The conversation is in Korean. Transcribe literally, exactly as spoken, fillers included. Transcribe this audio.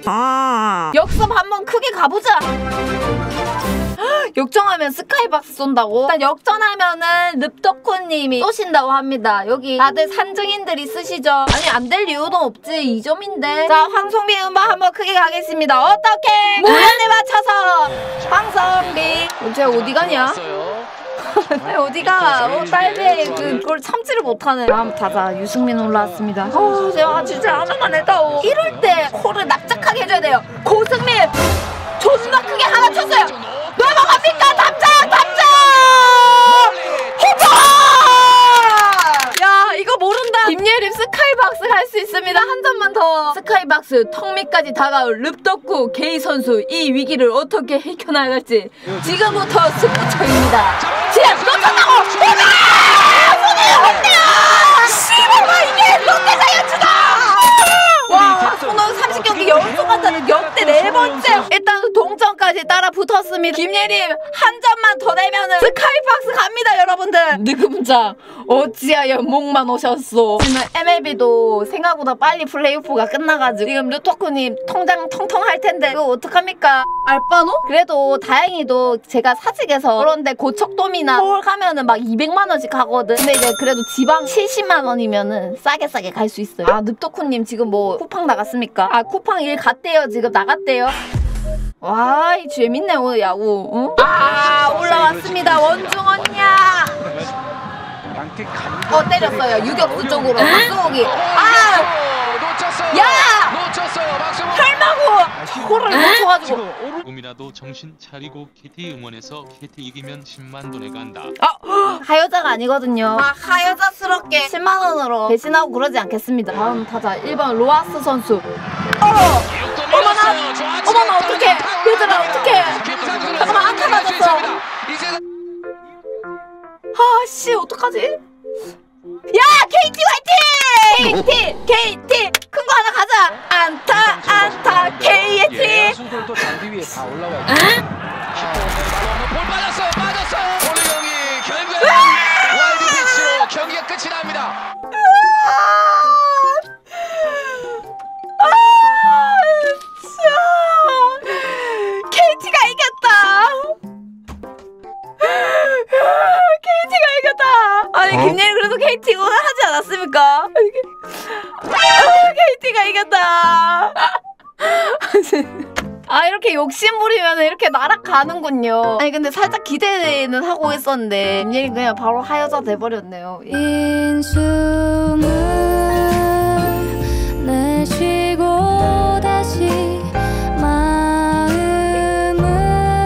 아. 역습 한번 크게 가보자. 역전하면 스카이박스 쏜다고? 일단 역전하면은 릅덕후님이 쏘신다고 합니다. 여기 다들 산증인들이 쓰시죠? 아니 안 될 이유도 없지. 이 점인데. 자, 황성비 음반 한번 크게 가겠습니다. 어떻게? 모양에 맞춰서 황성비. 쟤 어디 가냐? 어디가? 어, 딸배 그걸 참지를 못하네. 다음 타자 유승민 올라왔습니다. 어, 제가 진짜 하나만 해다오. 이럴 때 코를 납작하게 해줘야 돼요. 고승민 존나 크게 하나 쳤어요. 넘어갑니까? 담장! 담장! 호파! 야, 이거 모른다. 김예림 스카이박스 갈 수 있습니다. 한 점만 더. 스카이박스 턱 밑까지 다가올 릅덕후 게이 선수. 이 위기를 어떻게 해결나갈지 지금부터 승부처입니다. 지금 놓쳤다고! 호파! 손에 없냐! 씨발아, 이게 롯데자이언츠다! 와, 손흥 삼십 경기 연속 한다는 역대 네 번째. 일단 동점까지 따라 붙었습니다. 김예림 한 점만 더 내면은 스카이박스 갑니다, 여러분들. 느그분자 어찌하여 목만 오셨소. 지금 엠엘비도 생각보다 빨리 플레이오프가 끝나가지고 지금 르토크님 통장 텅텅 할 텐데 그거 어떡합니까? 알바노? 그래도 다행히도 제가 사직에서 그런데 고척돔이나 서울 가면은 막 이백만 원씩 하거든. 근데 이제 그래도 지방 칠십만 원이면은 싸게 싸게 갈 수 있어요. 아, 르토크님 지금 뭐 쿠팡 나갔습니까? 아, 쿠팡 일 갔대요. 지금 나갔대요. 와, 이 재밌네 오늘 야구. 응? 아, 올라왔습니다. 원중언냐. 어, 때렸어요. 유격수 쪽으로 박수호기. 아, 야! 혈마고 코를 놓쳐가지고. 조금이라도 정신 차리고 케이티 응원해서 케이티 이기면 십만 돈에 간다. 아, 하여자가 아니거든요. 아, 하여자스럽게 십만 원으로 배신하고 그러지 않겠습니다. 다음 타자 일 번 로하스 선수. 어! 어머나! 어머나, 어떡해! 얘들아, 어떡해! 잠깐만, 안타 맞았어. 아, 씨, 어떡하지? 야! 케이티 화이팅! 케이티! 케이티! 큰 거 하나 가자! 안타! 안타! 케이티! 수들도 잔디 위에 다 올라와요. 볼 빠졌어요! 빠졌어요! 오리경이 결국에 와일드 피치로 경기가 끝이 납니다. 아, 진짜 케이티가 이겼다. 케이티가 이겼다. 아니, 어? 김예림 그래도 케이티 응원 하지 않았습니까? 아, 케이티가 이겼다. 아, 이렇게 욕심 부리면 이렇게 날아가는군요. 아니, 근데 살짝 기대는 하고 있었는데 김예림 그냥 바로 하여자 돼버렸네요. 인수